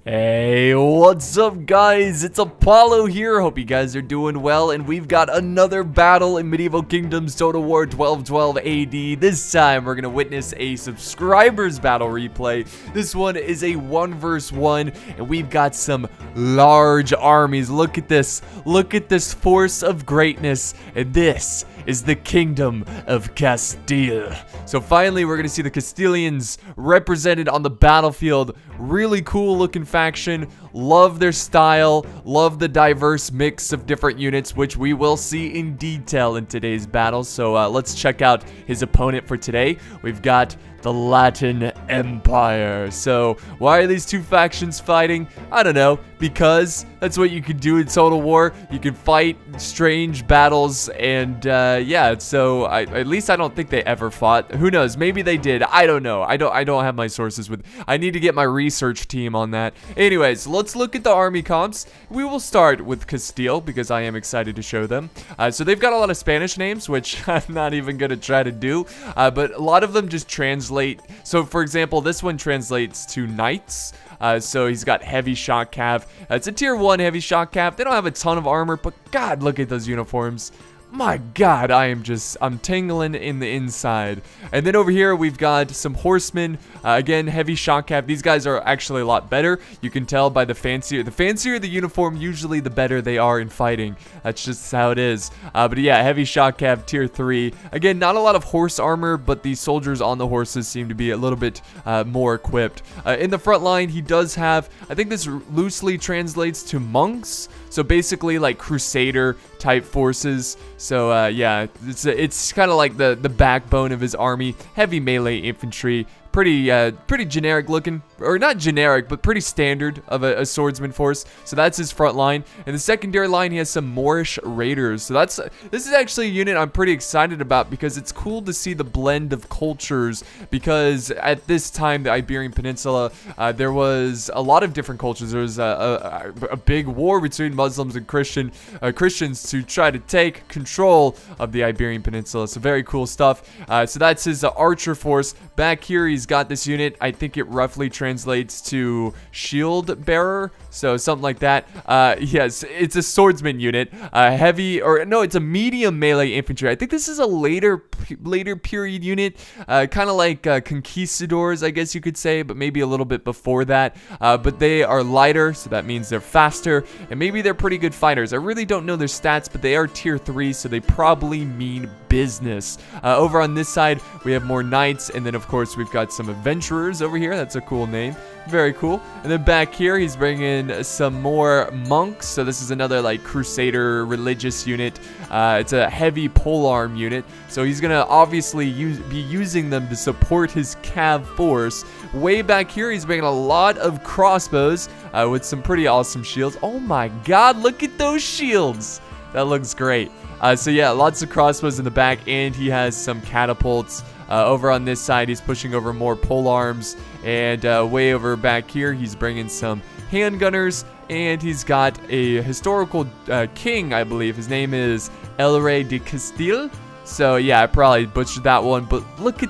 Hey, what's up guys? It's Apollo here. Hope you guys are doing well, and we've got another battle in Medieval Kingdoms Total War 1212 AD. This time we're gonna witness a subscribers battle replay. This one is a 1 vs 1, and we've got some large armies. Look at this. Look at this force of greatness, and this is the Kingdom of Castile. So finally we're gonna see the Castilians represented on the battlefield. Really cool looking faction. Love their style, love the diverse mix of different units, which we will see in detail in today's battle. So let's check out his opponent for today. We've got the Latin Empire. So why are these two factions fighting? I don't know, because that's what you can do in Total War. You can fight strange battles, and yeah, so at least I don't think they ever fought. Who knows, maybe they did. I don't know. I don't have my sources with. I need to get my research team on that. Anyways, let's look at the army comps. We will start with Castile because I am excited to show them. So they've got a lot of Spanish names, which I'm not even gonna try to do, but a lot of them just translate. So for example, this one translates to knights. So he's got heavy shock cav. It's a tier 1 heavy shock cav. They don't have a ton of armor, but God, look at those uniforms. My God, I'm tingling in the inside. And then over here, we've got some horsemen. Again, heavy shock cap. These guys are actually a lot better. You can tell by the fancier the uniform, usually the better they are in fighting. That's just how it is. But yeah, heavy shock cap, tier 3. Again, not a lot of horse armor, but the soldiers on the horses seem to be a little bit more equipped. In the front line, he does have, I think this loosely translates to monks. So basically like crusader type forces. So yeah, it's kind of like the backbone of his army. Heavy melee infantry. Pretty generic looking, or not generic, but pretty standard of a swordsman force. So that's his front line. And the secondary line, he has some Moorish raiders. So this is actually a unit I'm pretty excited about because it's cool to see the blend of cultures. Because at this time, the Iberian Peninsula, there was a lot of different cultures. There was a big war between Muslims and Christians to try to take control of the Iberian Peninsula. So very cool stuff. So that's his archer force. Back here, he's got this unit. I think it roughly translates to shield bearer, so something like that. Yes, it's a swordsman unit. Heavy, or no, it's a medium melee infantry. I think this is a later period unit, kind of like conquistadors, I guess you could say, but maybe a little bit before that. But they are lighter, so that means they're faster, and maybe they're pretty good fighters. I really don't know their stats, but they are tier 3, so they probably mean business. Over on this side, we have more knights, and then of course we've got some adventurers over here. That's a cool name. Very cool. And then back here, he's bringing some more monks. So this is another like crusader religious unit. It's a heavy polearm unit. So he's gonna obviously be using them to support his cav force. Way back here, he's bringing a lot of crossbows with some pretty awesome shields. Oh my God, look at those shields. That looks great. So yeah, lots of crossbows in the back, and he has some catapults. Over on this side, he's pushing over more polearms, and way over back here, he's bringing some handgunners, and he's got a historical king, I believe. His name is El Rey de Castile. So yeah, I probably butchered that one, but look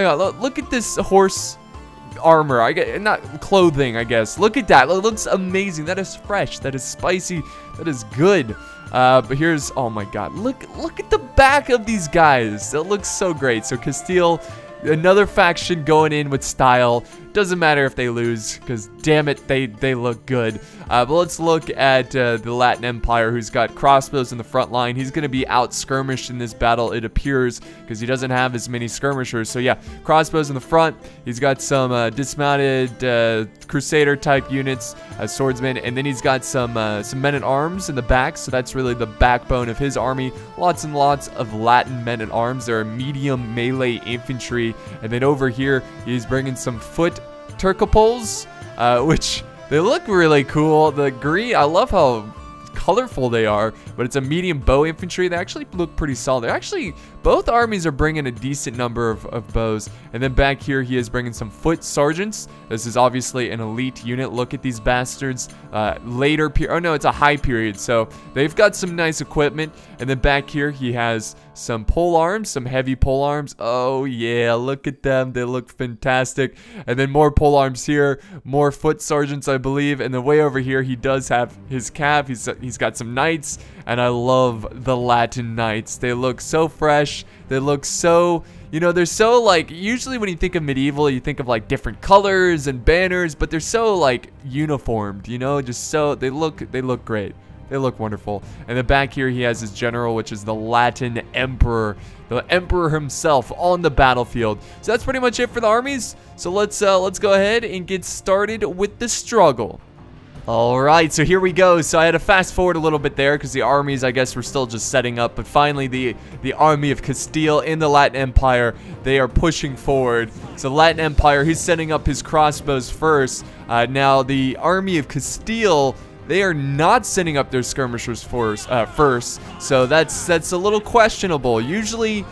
at this horse armor. Not clothing, I guess. Look at that. It looks amazing. That is fresh. That is spicy. That is good. But here's, oh my God, look at the back of these guys. It looks so great. So Castile, another faction going in with style. Doesn't matter if they lose, because damn it, they look good. But let's look at the Latin Empire, who's got crossbows in the front line. He's going to be out skirmished in this battle, it appears, because he doesn't have as many skirmishers. So yeah, crossbows in the front. He's got some dismounted crusader type units, swordsmen, and then he's got some men-at-arms in the back. So that's really the backbone of his army. Lots and lots of Latin men-at-arms. They're medium melee infantry. And then over here, he's bringing some foot Turcopoles, which they look really cool. The green, I love how colorful they are, but it's a medium bow infantry. They actually look pretty solid. They're actually, both armies are bringing a decent number of bows. And then back here, he is bringing some foot sergeants. This is obviously an elite unit. Look at these bastards. Later period, oh no, it's a high period. So they've got some nice equipment. And then back here, he has some pole arms, some heavy pole arms. Oh yeah, look at them. They look fantastic. And then more pole arms here, more foot sergeants, I believe. And then way over here, he does have his cav. He's got some knights, and I love the Latin knights. They look so fresh. They look so, you know, they're so like, usually when you think of medieval, you think of like different colors and banners, but they're so like uniformed, you know, just so, they look great. They look wonderful. And then back here, he has his general, which is the Latin Emperor. The Emperor himself on the battlefield. So that's pretty much it for the armies. So let's go ahead and get started with the struggle. Alright, so here we go. So I had to fast forward a little bit there because the armies, I guess, were still just setting up. But finally, the army of Castile in the Latin Empire, they are pushing forward. So Latin Empire, he's setting up his crossbows first. Now, the army of Castile, they are not setting up their skirmishers first, so that's a little questionable. Usually,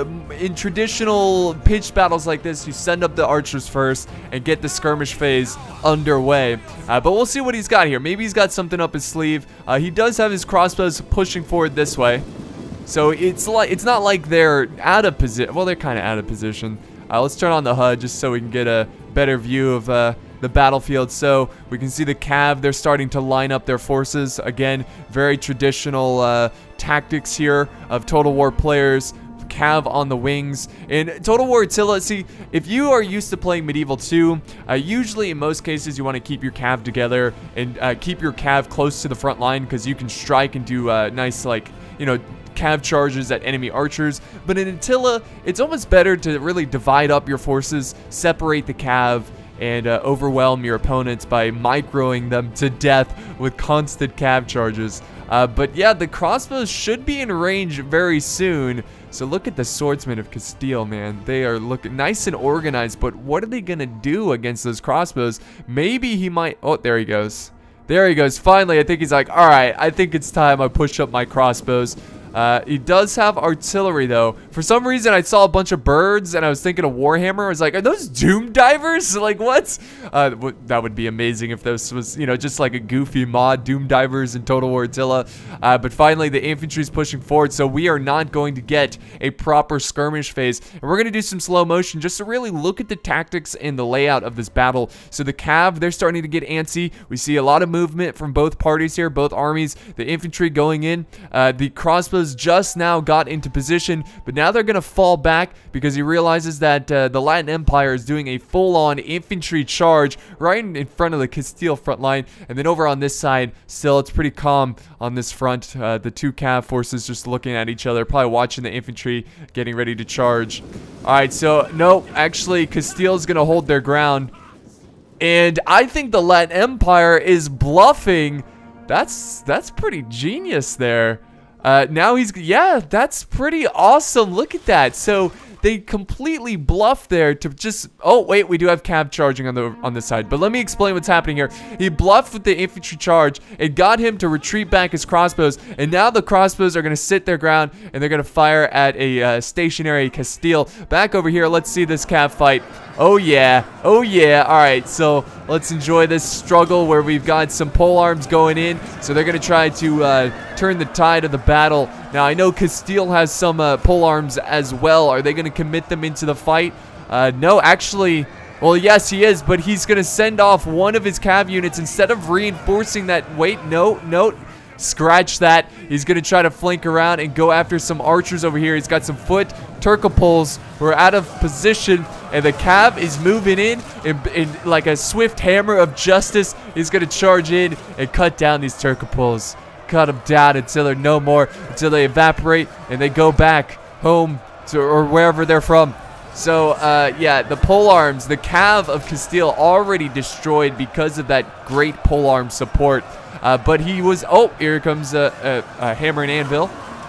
in traditional pitched battles like this, you send up the archers first and get the skirmish phase underway. But we'll see what he's got here. Maybe he's got something up his sleeve. He does have his crossbows pushing forward this way, so it's not like they're out of position. Well, they're kind of out of position. Let's turn on the HUD just so we can get a better view of the battlefield. So we can see the cav, they're starting to line up their forces. Again, very traditional tactics here of Total War players. Cav on the wings. In Total War Attila, see, if you are used to playing Medieval 2, usually in most cases you want to keep your cav together and keep your cav close to the front line because you can strike and do nice, like, you know, cav charges at enemy archers. But in Attila, it's almost better to really divide up your forces, separate the cav, and overwhelm your opponents by microing them to death with constant cav charges. But yeah, the crossbows should be in range very soon. So look at the swordsmen of Castile, man. They are looking nice and organized, but what are they gonna do against those crossbows? Maybe he might... Oh, there he goes. There he goes. Finally, I think he's like, all right, I think it's time I push up my crossbows. He does have artillery, though. For some reason, I saw a bunch of birds, and I was thinking of Warhammer. I was like, are those Doom Divers? Like, what? That would be amazing if this was, you know, just like a goofy mod, Doom Divers in Total War Attila. But finally, the infantry's pushing forward, so we are not going to get a proper skirmish phase. And we're going to do some slow motion just to really look at the tactics and the layout of this battle. So the cav, they're starting to get antsy. We see a lot of movement from both parties here, both armies. The infantry going in. The crossbows just now got into position, but now they're going to fall back because he realizes that the Latin Empire is doing a full-on infantry charge right in front of the Castile front line. And then over on this side, still it's pretty calm on this front. The two cav forces just looking at each other, probably watching the infantry getting ready to charge. Alright, so no, actually Castile's going to hold their ground, and I think the Latin Empire is bluffing. That's pretty genius there. Now he's, yeah, that's pretty awesome. Look at that. So they completely bluffed there to just, oh wait, we do have cav charging on the side, but let me explain what's happening here. He bluffed with the infantry charge. It got him to retreat back his crossbows, and now the crossbows are going to sit their ground and they're going to fire at a stationary Castile. Back over here, let's see this cav fight. Oh yeah, oh yeah. All right, so let's enjoy this struggle where we've got some pole arms going in. So they're going to try to turn the tide of the battle. Now, I know Castile has some pole arms as well. Are they going to commit them into the fight? No, actually, well, yes, he is, but he's going to send off one of his cav units instead of reinforcing that. Wait, no. Scratch that. He's going to try to flank around and go after some archers over here. He's got some foot Turcopoles who are out of position, and the cav is moving in like a swift hammer of justice. He's going to charge in and cut down these Turcopoles. Cut them down until they're no more, until they evaporate and they go back home to, or wherever they're from. So, yeah, the polearms, the cav of Castile already destroyed because of that great polearm support. But he was, oh, here comes a hammer and anvil.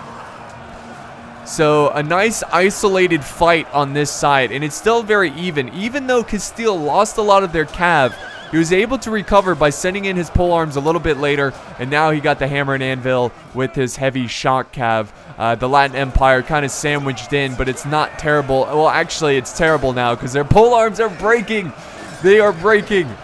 So, a nice isolated fight on this side, and it's still very even. Even though Castile lost a lot of their cav, he was able to recover by sending in his polearms a little bit later, and now he got the hammer and anvil with his heavy shock cav. The Latin Empire kind of sandwiched in, but it's not terrible. Well, actually, it's terrible now because their polearms are breaking. They are breaking.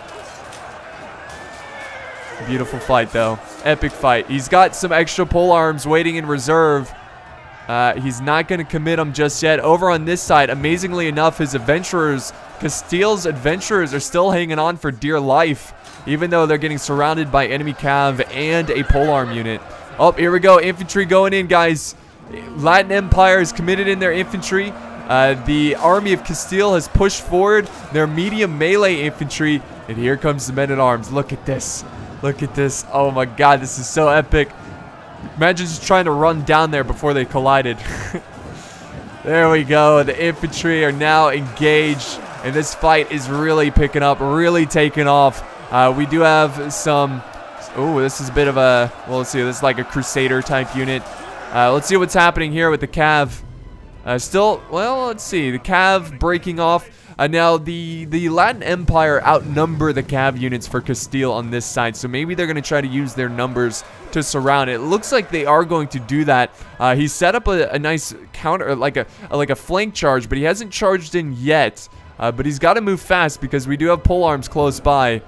Beautiful fight, though. Epic fight. He's got some extra polearms waiting in reserve. He's not going to commit them just yet. Over on this side, amazingly enough, his adventurers, Castile's adventurers, are still hanging on for dear life, even though they're getting surrounded by enemy cav and a polearm unit. Oh, here we go. Infantry going in, guys. Latin Empire is committed in their infantry. The army of Castile has pushed forward their medium melee infantry. And here comes the men-at-arms. Look at this. Look at this. Oh my god, this is so epic. Imagine just trying to run down there before they collided. There we go. The infantry are now engaged. And this fight is really picking up, really taking off. We do have some... Oh, this is a bit of a... Well, let's see. This is like a Crusader type unit. Let's see what's happening here with the Cav. Well, let's see. The Cav breaking off. Now, the Latin Empire outnumber the Cav units for Castile on this side. So maybe they're going to try to use their numbers to surround it. It looks like they are going to do that. He set up a nice counter, like a flank charge, but he hasn't charged in yet. But he's got to move fast because we do have polearms close by.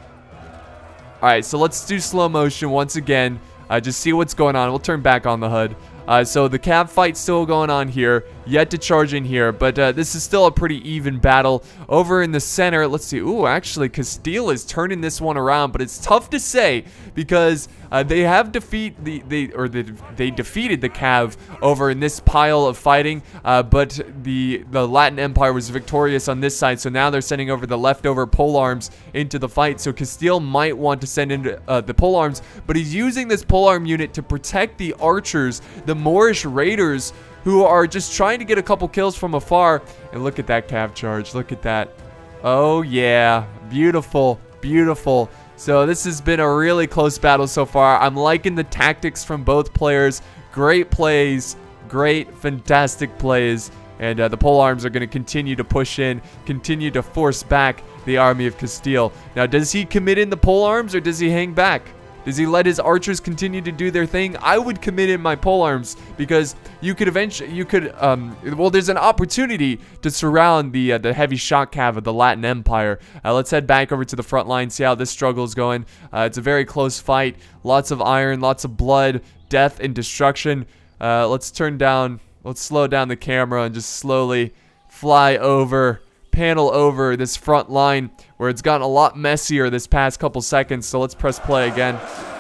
Alright, so let's do slow motion once again. Just see what's going on. We'll turn back on the HUD. So the Cav fight's still going on here. Yet to charge in here. But this is still a pretty even battle. Over in the center, let's see. Ooh, actually, Castile is turning this one around. But it's tough to say because they have they defeated the Cav over in this pile of fighting. But the Latin Empire was victorious on this side. So now they're sending over the leftover polearms into the fight. So Castile might want to send in the polearms. But he's using this polearm unit to protect the archers, the Moorish raiders, who are just trying to get a couple kills from afar. And look at that Cav charge. Look at that. Oh, yeah. Beautiful. Beautiful. So this has been a really close battle so far. I'm liking the tactics from both players. Great plays. Great, fantastic plays. And the polearms are going to continue to push in, continue to force back the army of Castile. Now, does he commit in the polearms or does he hang back? Does he let his archers continue to do their thing? I would commit in my polearms because you could eventually, well, there's an opportunity to surround the heavy shock cav of the Latin Empire. Let's head back over to the front line, see how this struggle is going. It's a very close fight. Lots of iron, lots of blood, death, and destruction. Let's slow down the camera and just slowly fly over, panel over this front line where it's gotten a lot messier this past couple seconds. So let's press play again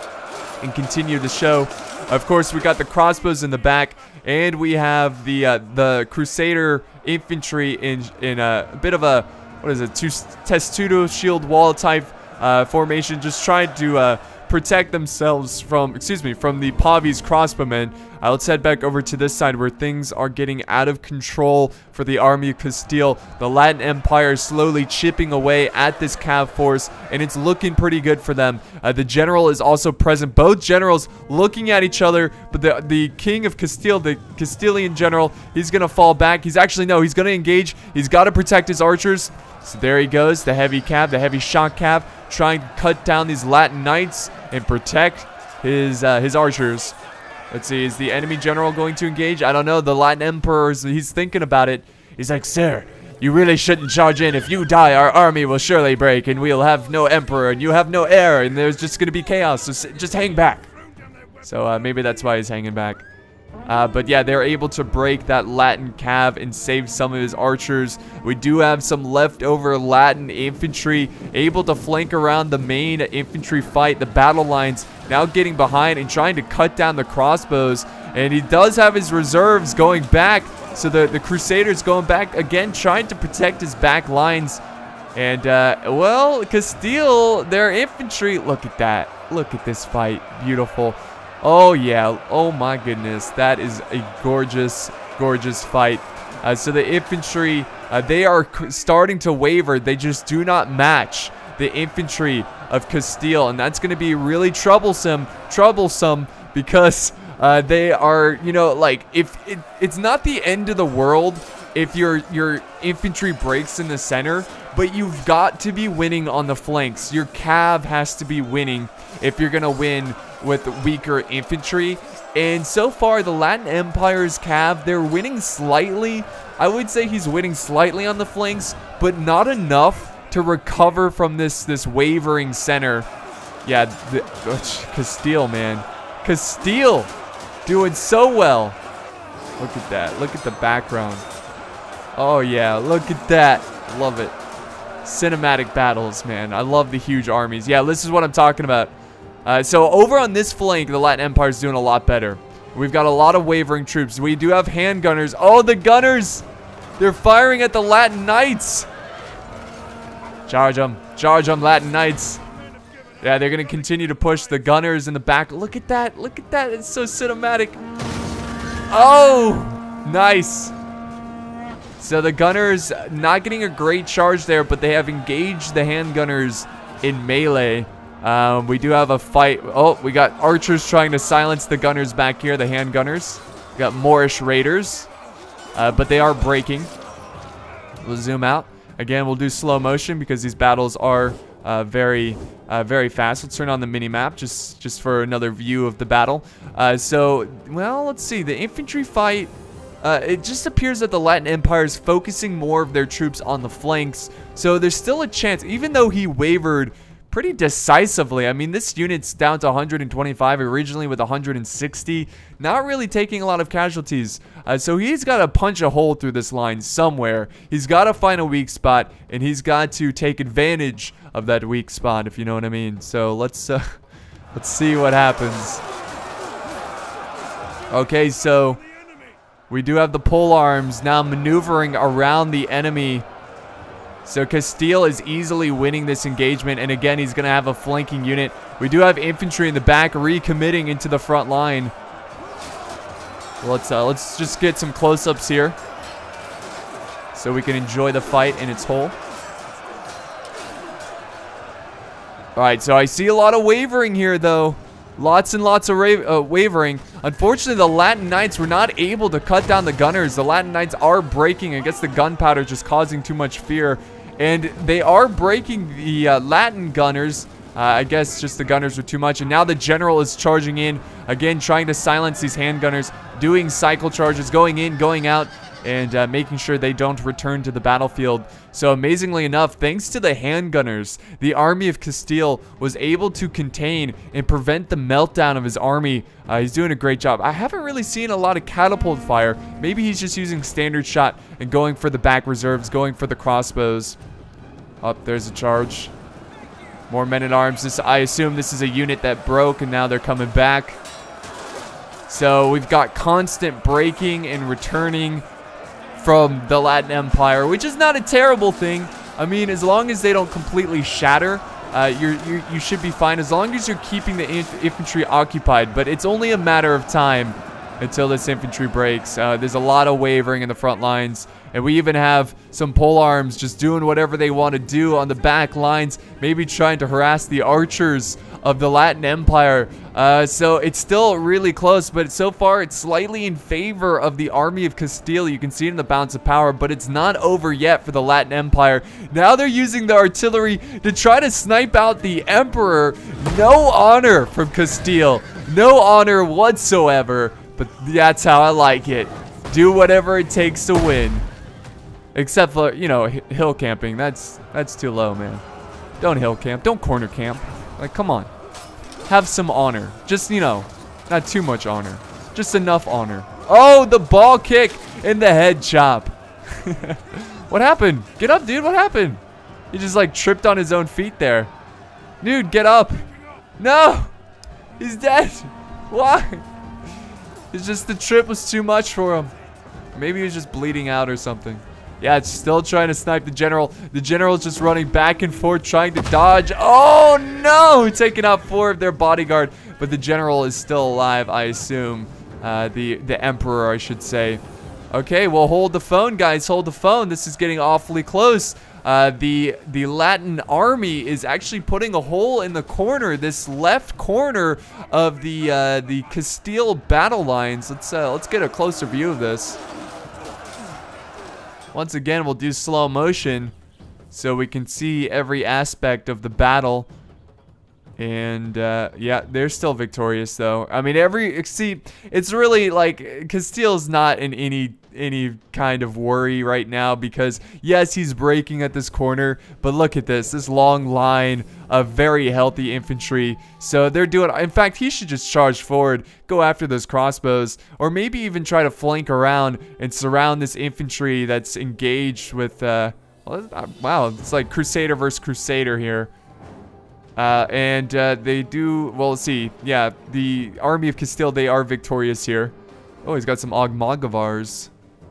and continue the show. Of course, we got the crossbows in the back, and we have the Crusader infantry in a bit of a, what is it, testudo shield wall type formation, just trying to protect themselves from, from the Pavi's crossbowmen. Let's head back over to this side where things are getting out of control for the army of Castile. The Latin Empire is slowly chipping away at this Cav force, and it's looking pretty good for them. The general is also present. Both generals looking at each other, but the king of Castile, the Castilian general, he's going to fall back. He's actually, no, he's going to engage. He's got to protect his archers. So there he goes, the heavy cav, the heavy shock cav, trying to cut down these Latin knights and protect his archers. Let's see, is the enemy general going to engage? I don't know. The Latin emperor, he's thinking about it. He's like, sir, you really shouldn't charge in. If you die, our army will surely break, and we'll have no emperor, and you have no heir, and there's just going to be chaos. So just hang back. So maybe that's why he's hanging back. But yeah, they're able to break that Latin cav and save some of his archers. We do have some leftover Latin infantry able to flank around the main infantry fight, the battle lines, now getting behind and trying to cut down the crossbows. And he does have his reserves going back, so the Crusaders going back again, trying to protect his back lines. And well, Castile, their infantry, look at that, look at this fight, beautiful. Oh yeah, oh my goodness, that is a gorgeous, gorgeous fight. So the infantry, they are starting to waver. They just do not match the infantry of Castile, and that's going to be really troublesome because they are, you know, like, if it's not the end of the world if your infantry breaks in the center, but you've got to be winning on the flanks. Your cav has to be winning if you're going to win with weaker infantry. And so far, the Latin Empire's cav, they're winning slightly. I would say he's winning slightly on the flanks, but not enough to recover from this wavering center. Yeah, Castile, man. Castile doing so well. Look at that. Look at the background. Oh, yeah. Look at that. Love it. Cinematic battles, man. I love the huge armies. Yeah, this is what I'm talking about. So over on this flank, the Latin Empire is doing a lot better. We've got a lot of wavering troops. We do have handgunners. Oh, the gunners! They're firing at the Latin Knights. Charge them. Charge them, Latin Knights. Yeah, they're going to continue to push the gunners in the back. Look at that. Look at that. It's so cinematic. Oh, nice. So the gunners not getting a great charge there, but they have engaged the handgunners in melee. We do have a fight. Oh, we got archers trying to silence the gunners back here, the handgunners. We got Moorish raiders, but they are breaking. We'll zoom out. Again, we'll do slow motion because these battles are very fast. Let's turn on the mini-map just for another view of the battle. So, well, let's see. The infantry fight, it just appears that the Latin Empire is focusing more of their troops on the flanks. So there's still a chance, even though he wavered pretty decisively. I mean, this unit's down to 125 originally with 160. Not really taking a lot of casualties. So he's got to punch a hole through this line somewhere. He's got to find a weak spot, and he's got to take advantage of that weak spot, if you know what I mean. So let's see what happens. Okay, so we do have the pole arms now maneuvering around the enemy. So Castile is easily winning this engagement, and again, he's going to have a flanking unit. We do have infantry in the back recommitting into the front line. Let's just get some close-ups here so we can enjoy the fight in its whole. All right, so I see a lot of wavering here, though. Lots and lots of wavering. Unfortunately, the Latin Knights were not able to cut down the gunners. The Latin Knights are breaking. I guess the gunpowder just causing too much fear. And they are breaking the Latin gunners. I guess just the gunners were too much. And now the general is charging in. Again, trying to silence these handgunners. Doing cycle charges, going in, going out. And making sure they don't return to the battlefield. So amazingly enough, thanks to the handgunners, the army of Castile was able to contain and prevent the meltdown of his army. He's doing a great job. I haven't really seen a lot of catapult fire. Maybe he's just using standard shot and going for the back reserves, going for the crossbows. Oh, there's a charge. More men-at-arms. I assume this is a unit that broke and now they're coming back. So we've got constant breaking and returning from the Latin Empire, which is not a terrible thing. I mean, as long as they don't completely shatter, you should be fine as long as you're keeping the infantry occupied. But it's only a matter of time until this infantry breaks. There's a lot of wavering in the front lines, and we even have some pole arms just doing whatever they want to do on the back lines, maybe trying to harass the archers of the Latin Empire. So it's still really close, but so far it's slightly in favor of the army of Castile. You can see it in the balance of power, but it's not over yet for the Latin Empire. Now they're using the artillery to try to snipe out the emperor. No honor from Castile. No honor whatsoever, but that's how I like it. Do whatever it takes to win. Except for, you know, hill camping. That's too low, man. Don't hill camp. Don't corner camp. Like, come on. Have some honor. Just, you know, not too much honor. Just enough honor. Oh, the ball kick and the head chop. What happened? Get up, dude. What happened? He just, like, tripped on his own feet there. Dude, get up. No. He's dead. Why? It's just the trip was too much for him. Maybe he was just bleeding out or something. Yeah, it's still trying to snipe the general. The general's just running back and forth, trying to dodge. Oh, no! Taking out 4 of their bodyguard. But the general is still alive, I assume. The emperor, I should say. Okay, well, hold the phone, guys. Hold the phone. This is getting awfully close. The Latin army is actually putting a hole in the corner, this left corner of the Castile battle lines. Let's get a closer view of this. Once again, we'll do slow motion so we can see every aspect of the battle. And yeah, they're still victorious though. I mean, see, it's really like Castile's not in any any kind of worry right now because, yes, he's breaking at this corner, but look at this long line of very healthy infantry. So they're doing, in fact, he should just charge forward, go after those crossbows, or maybe even try to flank around and surround this infantry that's engaged with, wow, it's like Crusader versus Crusader here. They do, well, let's see. Yeah, the army of Castile, they are victorious here. Oh, he's got some Ogmagavars.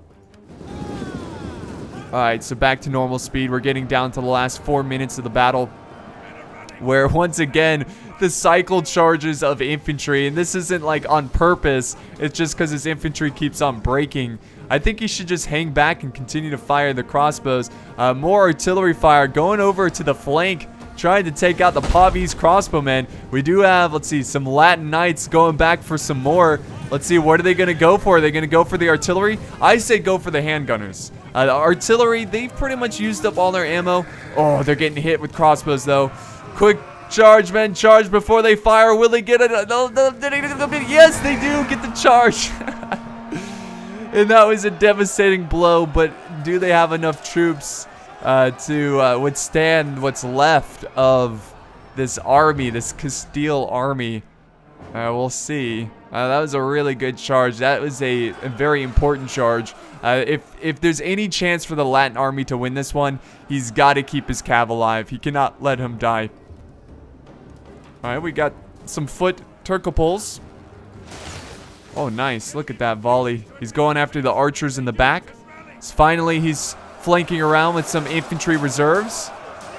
Alright, so back to normal speed. We're getting down to the last 4 minutes of the battle, where once again, the cycle charges of infantry, and this isn't like on purpose, it's just because his infantry keeps on breaking. I think he should just hang back and continue to fire the crossbows. More artillery fire going over to the flank, trying to take out the Pavese crossbowmen. We do have, let's see, some Latin Knights going back for some more. Let's see, what are they going to go for? Are they going to go for the artillery? I say go for the handgunners. The artillery, they've pretty much used up all their ammo. Oh, they're getting hit with crossbows, though. Quick charge, men. Charge before they fire. Will they get it? Yes, they do get the charge. And that was a devastating blow, but do they have enough troops to withstand what's left of this army, this Castile army? We'll see. That was a really good charge. That was a very important charge. If there's any chance for the Latin army to win this one, he's got to keep his cav alive. He cannot let him die. Alright, we got some foot Turcoples. Oh, nice. Look at that volley. He's going after the archers in the back. Finally, he's flanking around with some infantry reserves.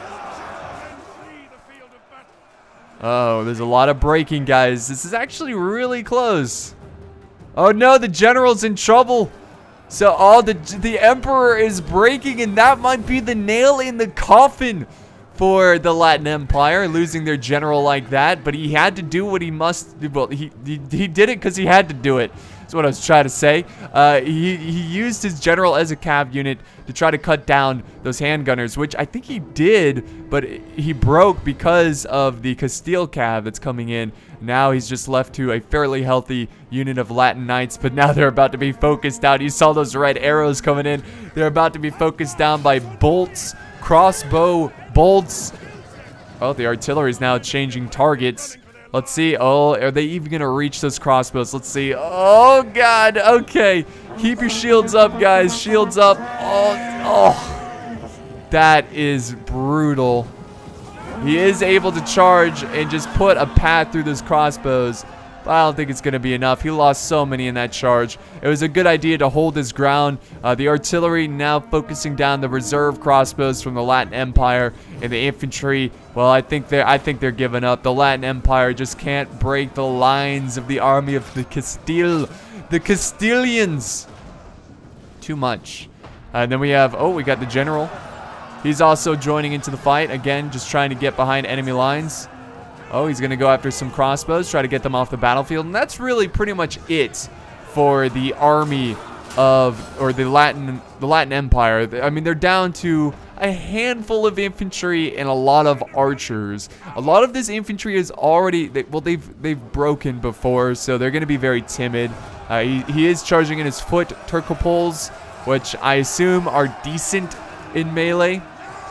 Oh, there's a lot of breaking, guys. This is actually really close. Oh no, the general's in trouble. So, oh, the emperor is breaking, and that might be the nail in the coffin for the Latin Empire, losing their general like that. But he had to do what he must do. Well, he did it because he had to do it. That's what I was trying to say. He used his general as a cav unit to try to cut down those handgunners, which I think he did, but he broke because of the Castile cav that's coming in. Now he's just left to a fairly healthy unit of Latin Knights, but now they're about to be focused out. You saw those red arrows coming in. They're about to be focused down by bolts, crossbow bolts. Oh, the artillery is now changing targets. Let's see. Oh, are they even going to reach those crossbows? Let's see. Oh, God. Okay. Keep your shields up, guys. Shields up. Oh. That is brutal. He is able to charge and just put a path through those crossbows, but I don't think it's going to be enough. He lost so many in that charge. It was a good idea to hold his ground. The artillery now focusing down the reserve crossbows from the Latin Empire, and the infantry, well, I think they're giving up. The Latin Empire just can't break the lines of the army of the Castile. The Castilians. Too much. And then we have, oh, we got the general. He's also joining into the fight. Again, just trying to get behind enemy lines. Oh, he's going to go after some crossbows, try to get them off the battlefield. And that's really pretty much it for the army of, or the Latin Empire. I mean, they're down to a handful of infantry and a lot of archers. A lot of this infantry is already, they've broken before, so they're going to be very timid. He is charging in his foot Turcoples, which I assume are decent in melee.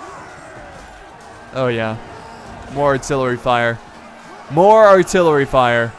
Oh, yeah. More artillery fire. More artillery fire.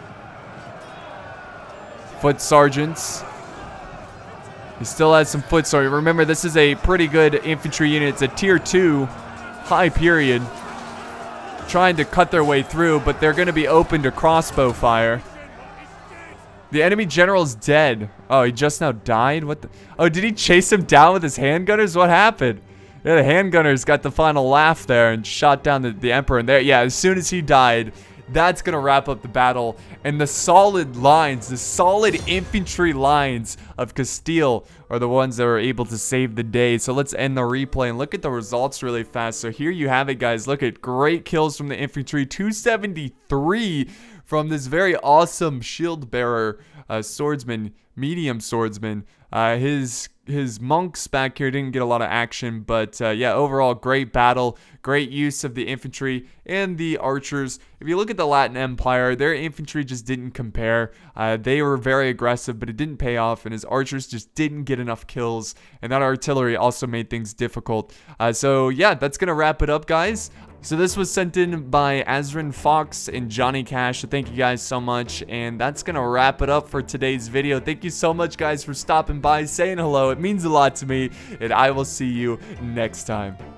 Foot sergeants. He still has some foot sergeants. Remember, this is a pretty good infantry unit. It's a tier 2 high period. Trying to cut their way through, but they're going to be open to crossbow fire. The enemy general's dead. Oh, he just now died? What the? Oh, did he chase him down with his handgunners? What happened? Yeah, the handgunners got the final laugh there and shot down the emperor. And there, yeah, as soon as he died, that's going to wrap up the battle. And the solid lines, the solid infantry lines of Castile are the ones that are able to save the day. So let's end the replay and look at the results really fast. So here you have it, guys. Look at great kills from the infantry. 273 from this very awesome shield bearer swordsman, medium swordsman. His monks back here didn't get a lot of action, but yeah, overall great battle, great use of the infantry and the archers. If you look at the Latin Empire, their infantry just didn't compare. They were very aggressive, but it didn't pay off, and his archers just didn't get enough kills, and that artillery also made things difficult. So yeah, that's gonna wrap it up, guys. So this was sent in by Azrin Fox and Johnny Cash. So thank you guys so much. And that's going to wrap it up for today's video. Thank you so much, guys, for stopping by, saying hello. It means a lot to me. And I will see you next time.